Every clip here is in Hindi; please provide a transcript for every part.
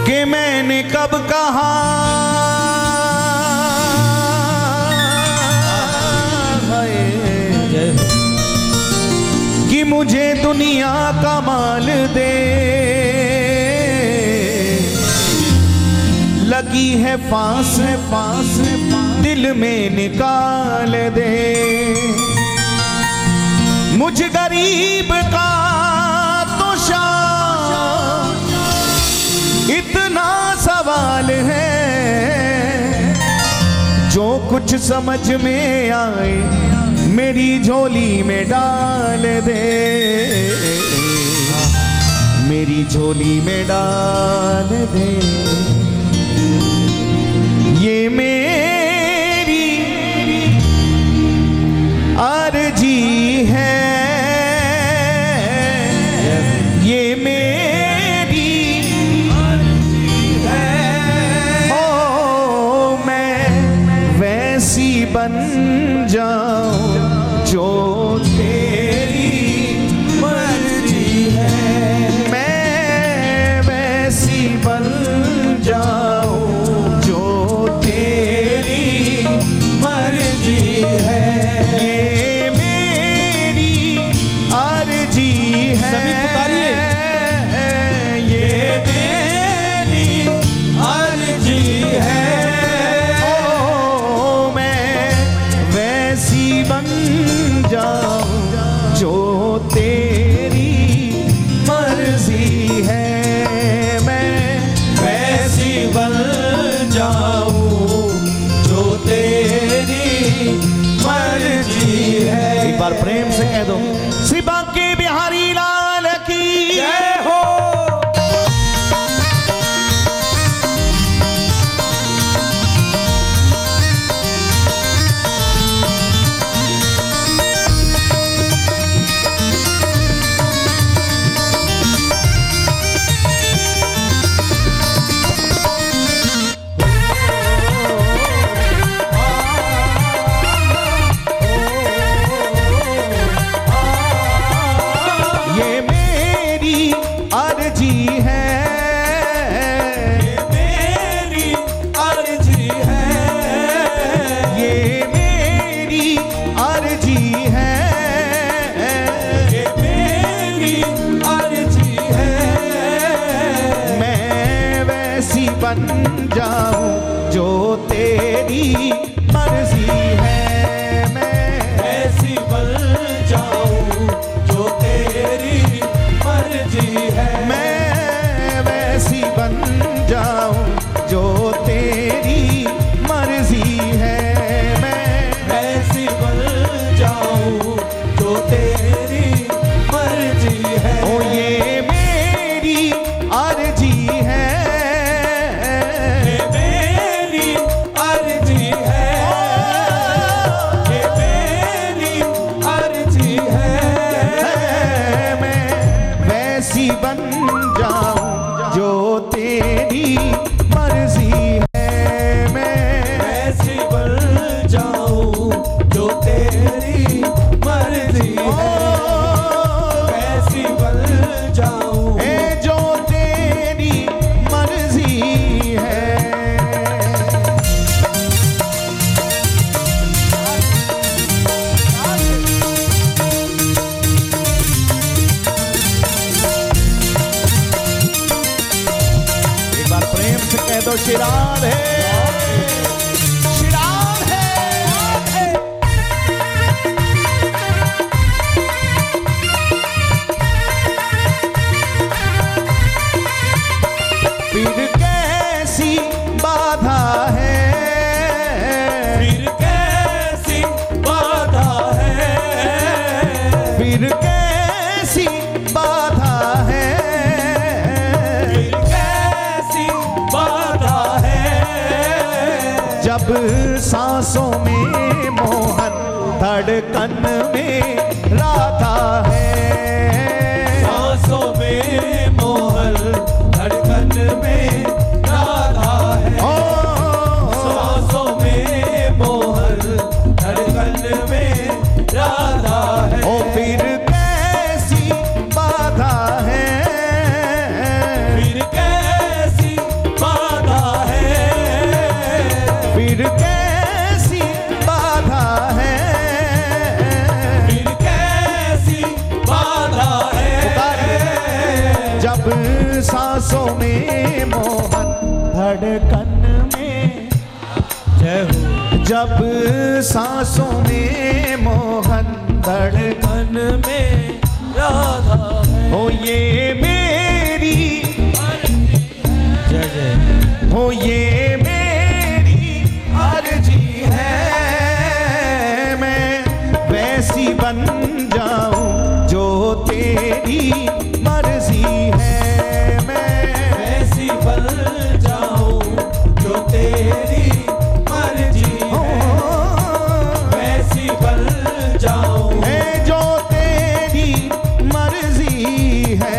कि मैंने कब कहा कि मुझे दुनिया का माल दे, लगी है फांस दिल में निकाल दे। मुझ गरीब का तो शान इतना सवाल है, जो कुछ समझ में आए मेरी झोली में डाल दे, मेरी झोली में डाल दे। ये मेरी अर्जी है, ये मेरी अर्जी है। ओ मैं वैसी बन जाऊं जो तेरी मर्जी है, मैं वैसी बन जाऊं जो तेरी मर्जी है। ये मेरी अर्जी है, सभी पुकारिए, ये मेरी अर्जी है। ओ मैं वैसी बन जाऊं जो तेरी मर्जी है, मैं वैसी बन जाऊं जो तेरी मर्जी है। एक बार प्रेम से कह दो, श्री बांके बिहारी लाल की जय हो। बन जाऊं जो तेरी मर्जी है, मैं ऐसी बन जाऊं जो तेरी मर्जी है, मैं वैसी बन जाऊं जो तेरी मर्जी है, मैं वैसी बन जाऊं जो तेरी मर्जी है। ओ ये मेरी अर्जी है, बन जाऊं जो तेरी मर्जी है, मैं ऐसी बन जाऊं जो तेरी मर्जी है, ऐसी बन जाऊं जो तेरी मर्जी है। कह दो शिरान है, शिरान है। फिर कैसी बाधा है, फिर कैसी बाधा है, फिर कैसी बाधा है, जब सांसों में मोहन धड़कन में राधा है, सांसों में मोहन धड़कन में राधा है, सांसों में मोहन धड़कन में राधा है। ओ फिर कैसी बाधा है, फिर कैसी सांसों में मोहन धड़कन में जय हो। जब सांसों में मोहन धड़कन में राधा है, हो ये मेरी जय जय हो ये मेरी अर्जी है, मैं वैसी बन जाऊं जो तेरी मर्जी है, मैं वैसी बन जाऊं जो तेरी मर्जी है, वैसी बन जाऊं है जो तेरी मर्जी है।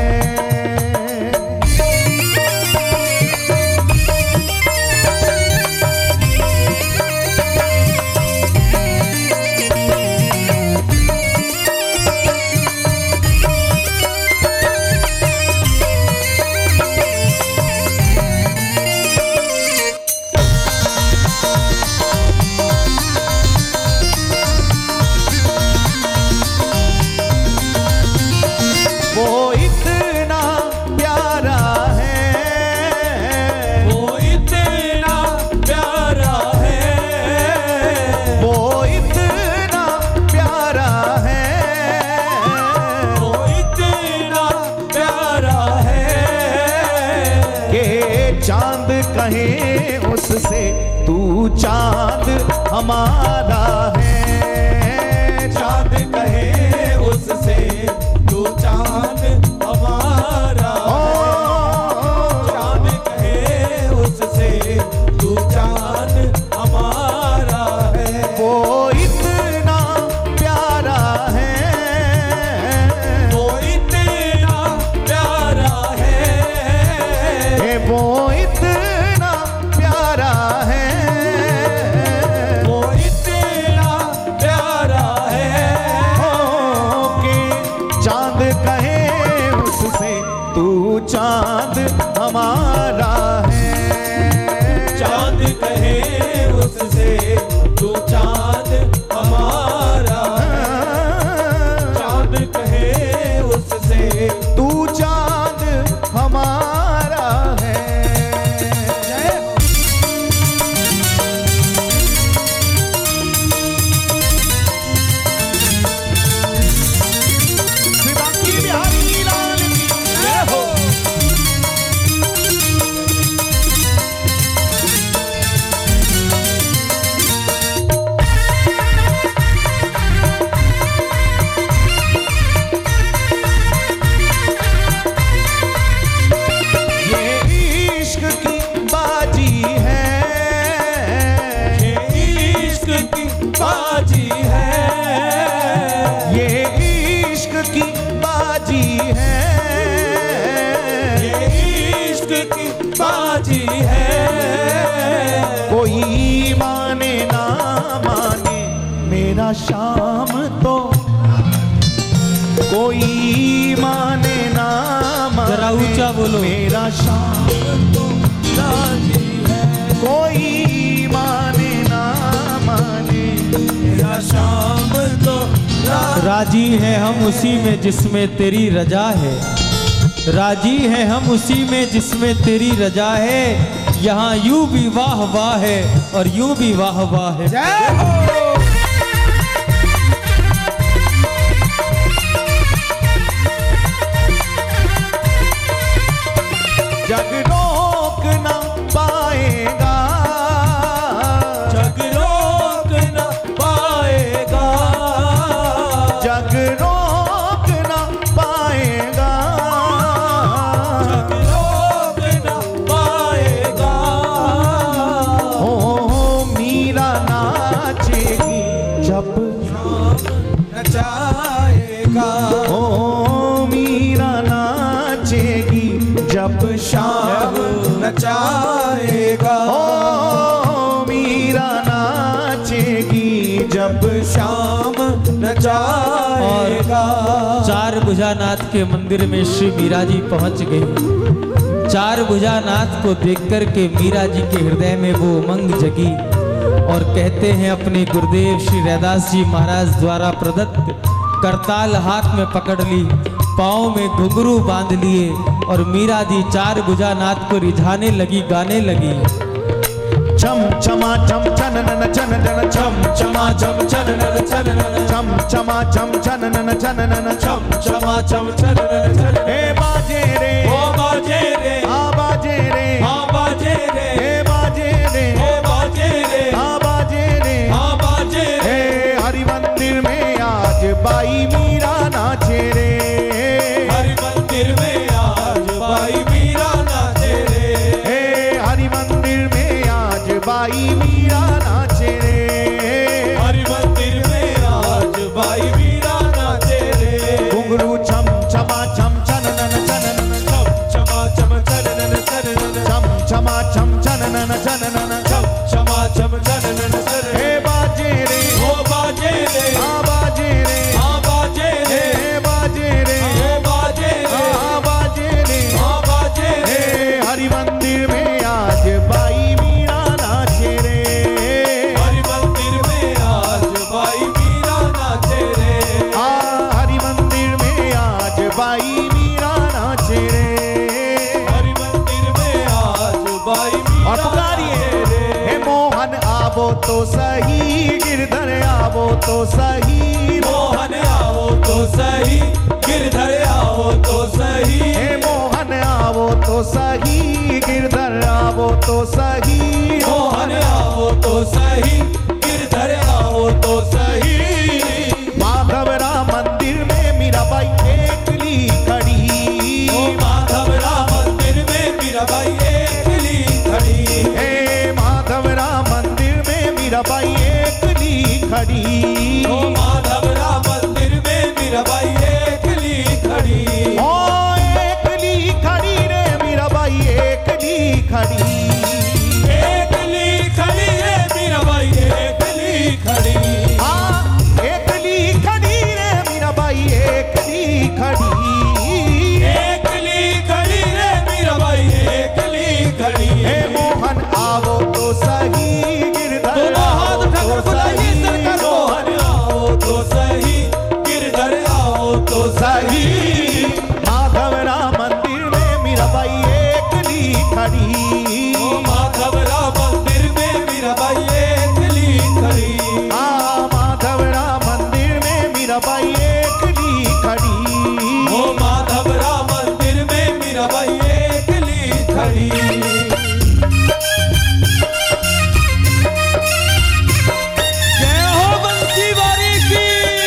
वो इतना प्यारा है, वो इतना प्यारा है, वो इतना प्यारा है, वो इतना प्यारा है कि चांद कहे उससे तू चांद हमारा है, चांद कहे उससे तू चांद हमारा है, चांद कहे उससे तू चांद हमारा है, वो इतना प्यारा है, वो इतना प्यारा है, वो इतना प्यारा है, वो इतना प्यारा है कि चांद कहे उससे तू चांद हमारा है, चांद कहे उससे तू चांद हमारा है, चांद कहे उससे तू चांद हमारा है। शिवांगी बिहारी लाल की जय हो। ये इश्क की बाजी है, ये इश्क की बाजी है, ये इश्क की बाजी है, ये इश्क की बाजी है, कोई माने ना माने मेरा शाम तो, कोई माने ना माने जरा ऊंचा बोलो। मेरा शाम तो राजी है, कोई माने ना माने मेरा शाम तो राजी है हम उसी में जिसमें तेरी रजा है, राजी है हम उसी में जिसमें तेरी रजा है, यहाँ यूं भी वाह वाह है और यूं भी वाह वाह है। जय हो। जग रोक ना पाएगा, जग रोक न पाएगा, जग रोक ना पाएगा, जग रोक न पाएगा, हो मीरा नाचेगी जब, नचाएगा, हो मीरा नाचेगी जब शाम, नचाएगा, ओ मीरा नाचेगी जब शाम नचाएगा। चार भुजानाथ के मंदिर में श्री मीरा जी पहुंच गई। चार भुजानाथ को देखकर के मीरा जी के हृदय में वो उमंग जगी और कहते हैं अपने गुरुदेव श्री रैदास जी महाराज द्वारा प्रदत्त करताल हाथ में पकड़ ली, पाँव में घुंघरू बांध लिए, और मीरा दी चार भुजा नाथ को रिझाने लगी, गाने लगी। छम छमा छम छननन छननन छम छमा छम छननन छननन छम छमा छम छननन छननन छम छमा छम छननन छननन हे बाजे रे ओ बाजे रे, हाँ बाजे रे, हाँ बाजे रे, हे बाजे रे, ओ बाजे रे, हाँ बाजे रे, हाँ बाजे रे। हे हरि मंदिर में आज बाई मीरा नाचे रे, हरि मंदिर में आज बाई मीरा नाचे रे, हे हरि मंदिर में आज बाई मीरा नाचे रे, हरि मंदिर में आज बाई मीरा नाचे रे। घुंघरू छम छमा छम छननन छननन छम छमा छम छननन छननन, छम छमा छम छननन छननन छम छमा छम छननन छननन। हे बाजे रे, ओ बाजे रे, हाँ बाजे रे, हाँ बाजे रे, हे बाजे रे, ओ बाजे रे, हाँ बाजे रे, हाँ बाजे रे। हे हरि मंदिर में आज बाई मीरा नाचे रे, हरि मंदिर में आज बाई मीरा नाचे रे, हरि मंदिर में आज बाई मीरा नाचे रे, हरि मंदिर में आज बाई मीरा और पुकारिए नाचे रे। हे मोहन आवो तो सही, गिरधर आवो तो सही, मोहन आओ तो सही, गिरधर आओ तो सही, हे मोहन आवो तो सही, गिरधर आवो तो सही, मोहन आओ तो सही, गिरधर आओ तो सही। माधवरा मंदिर में मीराबाई एकली खड़ी, ओ माधवरा मंदिर में मीराबाई एकली खड़ी, हे माधवरा मंदिर में मीराबाई एकली खड़ी, ओ माधवरा मंदिर में मीराबाई एकली खड़ी, ओ एकली खड़ी रे मीराबाई एकली खड़ी, एकली खड़ी रे मीराबाई एकली खड़ी, हाँ एकली खड़ी रे मीराबाई एकली खड़ी, एकली खड़ी रे मीराबाई एकली खड़ी। हे मोहन आवो तो सही, गिरधर दोनों हाथ आवो उठाकर तो बुलाइए सही, सरकार को। मोहन आओ तो सही, गिरधर आओ तो सही, माधवरा मंदिर में मीराबाई एकली खड़ी, ओ माधवरा मंदिर में मीराबाई एकली खड़ी, माधवरा मंदिर में मीराबाई एकली खड़ी, ओ माधवरा मंदिर में मीराबाई एकली खड़ी। जय हो बंसी वारी की।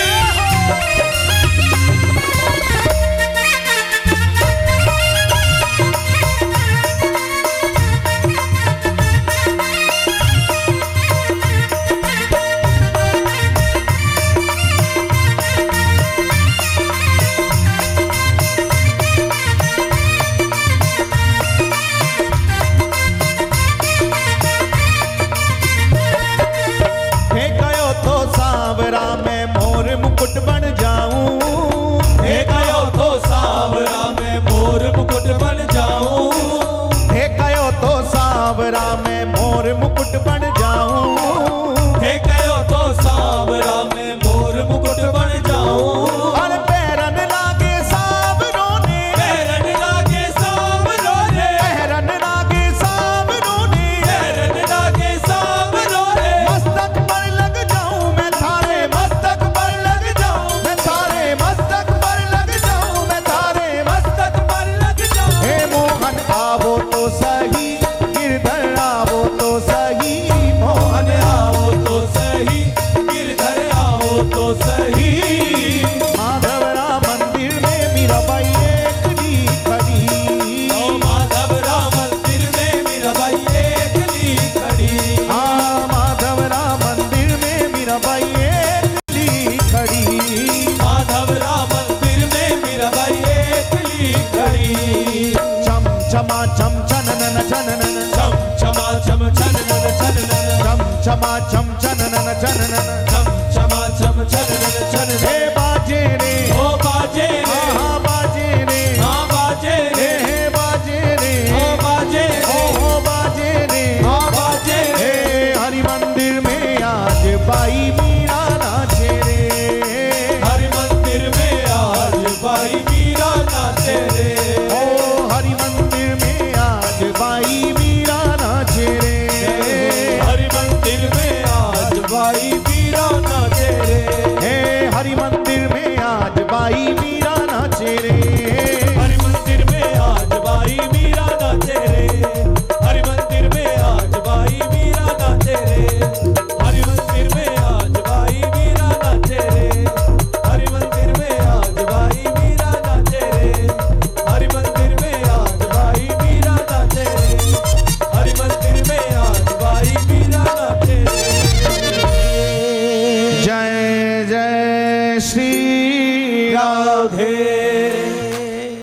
हे गयो तो सांवरा में मोर मुकुट बन जाऊं, हे गयो तो सांवरा में मोर मुकुट बन जाऊं, हे गयो तो सांवरा में मोर मुकुट बन जाऊं, हे गयो तो सांवरा में मोर मुकुट बन जाऊं, और पैरन लागे सांवरों ने, पैरन लागे सांवरों ने, पैरन लागे सांवरों ने, पैरन लागे सांवरों ने, मस्तक पर लग जाऊं मैं थारे, मस्तक पर लग जाऊं मैं थारे, मस्तक पर लग जाऊं मैं थारे, मस्तक पर लग जाऊं। हे मोहन आवो तो सही,